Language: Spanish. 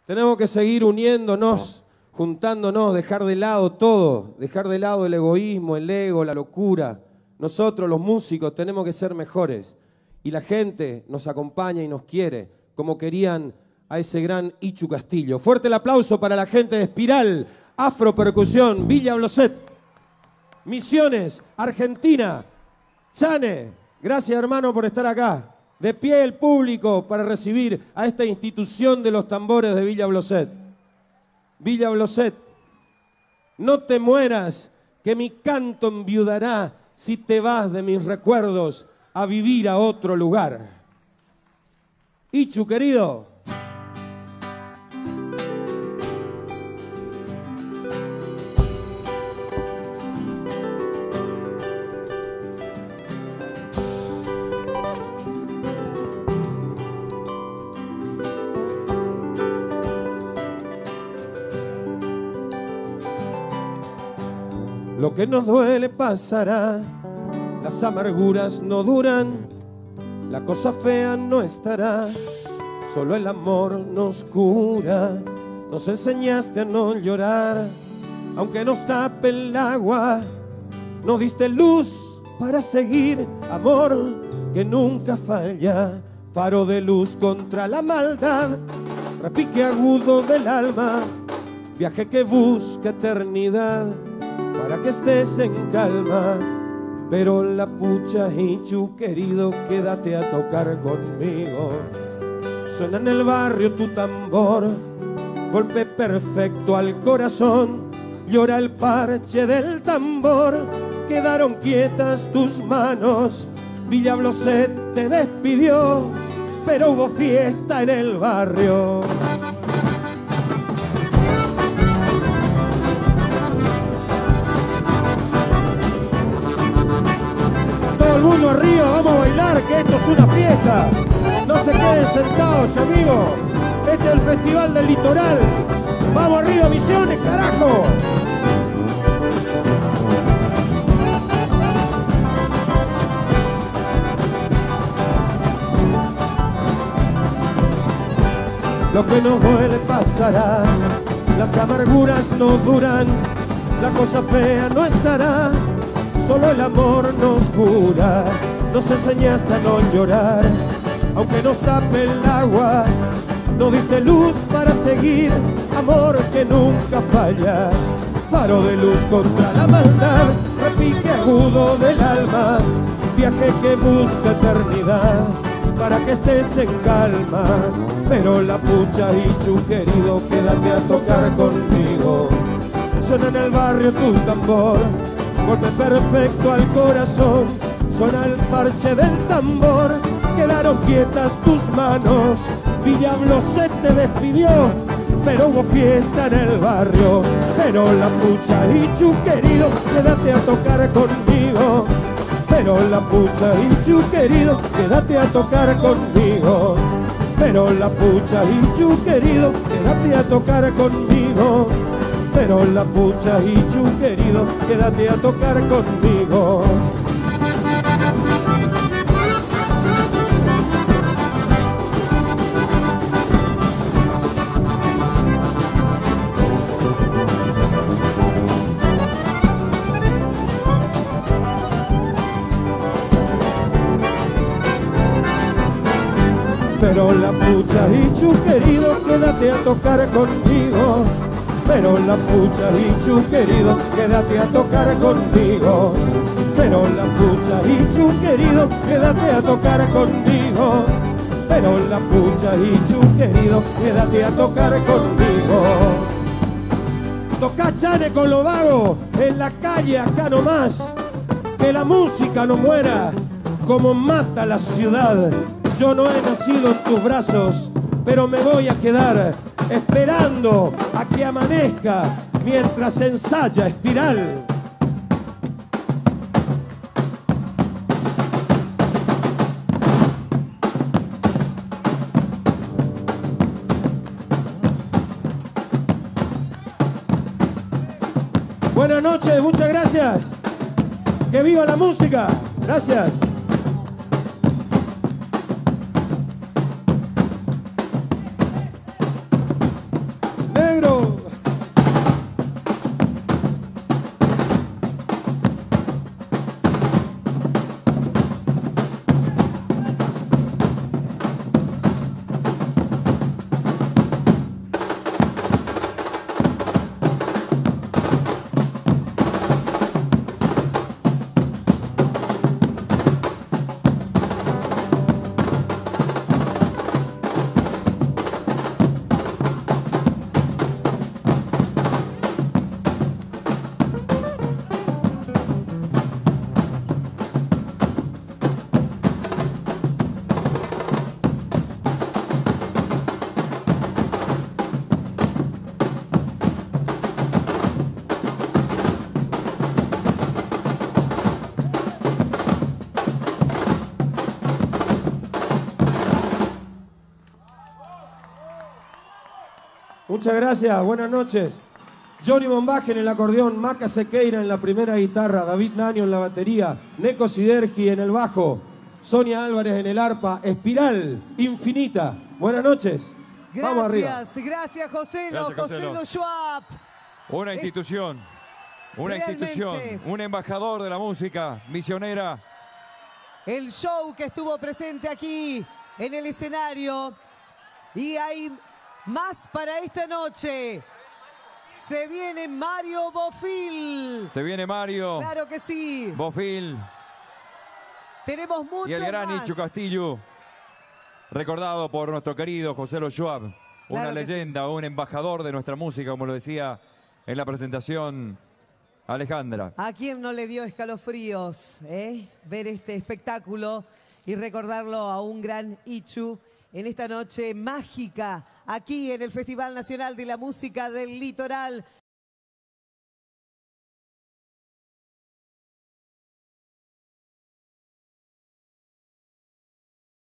Tenemos que seguir uniéndonos, juntándonos, dejar de lado todo, dejar de lado el egoísmo, el ego, la locura. Nosotros, los músicos, tenemos que ser mejores. Y la gente nos acompaña y nos quiere, como querían a ese gran Ichu Castillo. Fuerte el aplauso para la gente de Espiral, Afropercusión, Villa Bloset, Misiones, Argentina. Chane, gracias hermano por estar acá. De pie el público para recibir a esta institución de los tambores de Villa Bloset. Villa Bloset, no te mueras, que mi canto enviudará si te vas de mis recuerdos a vivir a otro lugar. Ichu, querido. Lo que nos duele pasará, las amarguras no duran, la cosa fea no estará, solo el amor nos cura. Nos enseñaste a no llorar, aunque nos tape el agua, nos diste luz para seguir, amor que nunca falla, faro de luz contra la maldad, repique agudo del alma, viaje que busca eternidad, para que estés en calma. Pero la pucha, Ichu, querido, quédate a tocar conmigo. Suena en el barrio tu tambor, golpe perfecto al corazón, llora el parche del tambor, quedaron quietas tus manos. Villa Bloset te despidió, pero hubo fiesta en el barrio. Todo el mundo arriba, vamos a bailar, que esto es una fiesta. No se queden sentados, amigos. Este es el Festival del Litoral. Vamos arriba, Misiones, carajo. Lo que nos duele pasará, las amarguras no duran, la cosa fea no estará, solo el amor nos cura. Nos enseñaste a no llorar, aunque nos tape el agua, nos diste luz para seguir, amor que nunca falla, faro de luz contra la maldad, repique agudo del alma, viaje que busca eternidad, para que estés en calma. Pero la pucha, Ichu, querido, quédate a tocar conmigo. Suena en el barrio tu tambor, golpe perfecto al corazón, suena el parche del tambor, quedaron quietas tus manos. Villa Bloset te despidió, pero hubo fiesta en el barrio. Pero la pucha, Ichu, querido, quédate a tocar conmigo. Pero la pucha, Ichu, querido, quédate a tocar conmigo. Pero la pucha, Ichu, querido, quédate a tocar conmigo. Pero la pucha, Ichu, querido, quédate a tocar conmigo. Pero la pucha, Ichu, querido, quédate a tocar conmigo. Pero la pucha, Ichu, querido, quédate a tocar conmigo. Pero la pucha, Ichu, querido, quédate a tocar conmigo. Pero la pucha, Ichu, querido, quédate a tocar conmigo. Toca Chane con los vagos en la calle acá nomás. Que la música no muera como mata la ciudad. Yo no he nacido en tus brazos, pero me voy a quedar esperando a que amanezca mientras ensaya Espiral. Buenas noches, muchas gracias. Que viva la música. Gracias. Muchas gracias, buenas noches. Johnny Bombaje en el acordeón, Maca Sequeira en la primera guitarra, David Nanio en la batería, Neko Siderski en el bajo, Sonia Álvarez en el arpa, Espiral, Infinita. Buenas noches. Gracias, vamos arriba. Gracias, Joselo. Joselo Schwab. Una institución, un embajador de la música, misionera. El show que estuvo presente aquí en el escenario. Y hay más para esta noche. Se viene Mario Bofill. Se viene Mario. Claro que sí. Bofill. Tenemos mucho más. Y el gran Ichu Castillo, recordado por nuestro querido Joselo Schwab. Una leyenda, un embajador de nuestra música, como lo decía en la presentación Alejandra. ¿A quién no le dio escalofríos ver este espectáculo y recordarlo a un gran Ichu en esta noche mágica aquí en el Festival Nacional de la Música del Litoral?